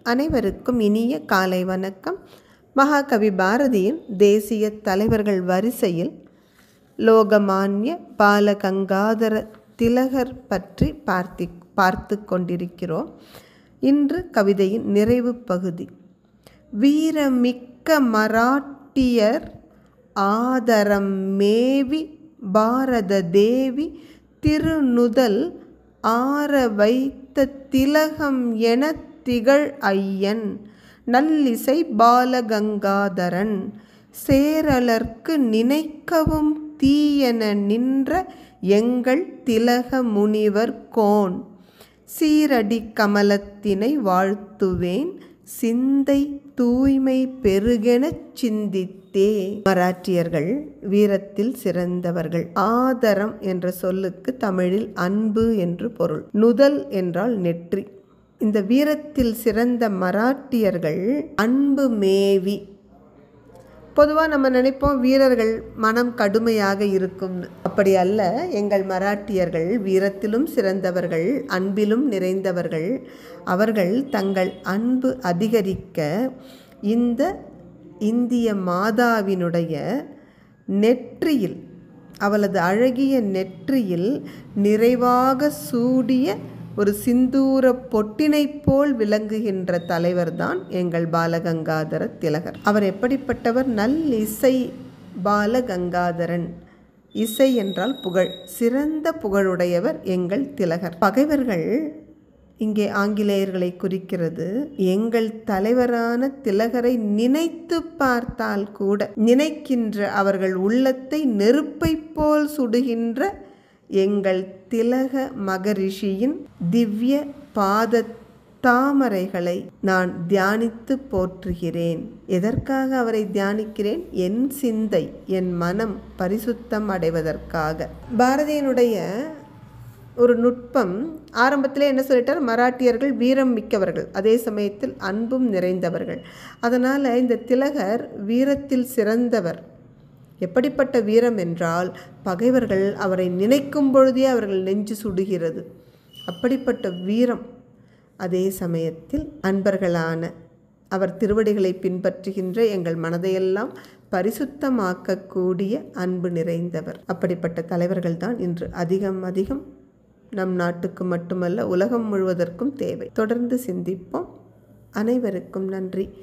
அனைவருக்கும் இனிய காலை வணக்கம். மகாகவி பாரதியின் தேசிய தலைவர்கள் வரிசையில் லோகமான்ய பாலகங்காதர திலகர் பற்றி பார்த்து கொண்டிருக்கிறோம். இன்று கவிதையின் நிறைவு பகுதி. வீரமிக்க மராட்டியர் ஆதரம் மேவி பாரத தேவி திருநுதல் ஆர வைத்த திலகம் என திகழ் ஐயன் நல்லிசை பாலகங்காதரன் சேரலர்க்கு நினைக்கவும் தீயென நின்ற எங்கள் திலக முனிவர் கோன் சீரடி கமலத்தினை வாழ்த்துவேன் சிந்தை தூய்மை பெருகெனச் சிந்தித்தே. மராட்டியர்கள் வீரத்தில் சிறந்தவர்கள். ஆதரம் என்ற சொல்லுக்கு தமிழில் அன்பு என்று பொருள். நுதல் என்றால் நெற்றி. இந்த வீரத்தில் சிறந்த மராட்டியர்கள் அன்பு மேவி. பொதுவாக நம்ம நினைப்போம் வீரர்கள் மனம் கடுமையாக இருக்கும்னு. அப்படி அல்ல. எங்கள் மராட்டியர்கள் வீரத்திலும் சிறந்தவர்கள், அன்பிலும் நிறைந்தவர்கள். அவர்கள் தங்கள் அன்பு அதிகரிக்க இந்த இந்திய மாதாவினுடைய நெற்றியில், அவளது அழகிய நெற்றியில் நிறைவாக சூடிய ஒரு சிந்தூர பொட்டினை போல் விளங்குகின்ற தலைவர்தான் எங்கள் பாலகங்காதர திலகர். அவர் எப்படிப்பட்டவர்? நல்லிசை பாலகங்காதரன். இசை என்றால் புகழ். சிறந்த புகழுடையவர் எங்கள் திலகர். பகைவர்கள் இங்கே ஆங்கிலேயர்களை குறிக்கிறது. எங்கள் தலைவரான திலகரை நினைத்து பார்த்தால் கூட, நினைக்கின்ற அவர்கள் உள்ளத்தை நெருப்பை போல் சுடுகின்ற எங்கள் திலக மகரிஷியின் திவ்ய பாத தாமரைகளை நான் தியானித்து போற்றுகிறேன். எதற்காக அவரை தியானிக்கிறேன்? என் சிந்தை, என் மனம் பரிசுத்தம் அடைவதற்காக. பாரதியினுடைய ஒரு நுட்பம், ஆரம்பத்திலே என்ன சொல்லிட்டார்? மராட்டியர்கள் வீரம் மிக்கவர்கள், அதே சமயத்தில் அன்பும் நிறைந்தவர்கள். அதனால் இந்த திலகர் வீரத்தில் சிறந்தவர். எப்படிப்பட்ட வீரம் என்றால், பகைவர்கள் அவரை நினைக்கும் பொழுதே அவர்கள் நெஞ்சு சுடுகிறது. அப்படிப்பட்ட வீரம். அதே சமயத்தில் அன்பர்களான அவர் திருவடிகளை பின்பற்றுகின்ற எங்கள் மனதையெல்லாம் பரிசுத்தமாக்கக்கூடிய அன்பு நிறைந்தவர். அப்படிப்பட்ட தலைவர்கள் தான் இன்று அதிகம் நம் நாட்டுக்கு மட்டுமல்ல உலகம் முழுவதற்கும் தேவை. தொடர்ந்து சிந்திப்போம். அனைவருக்கும் நன்றி.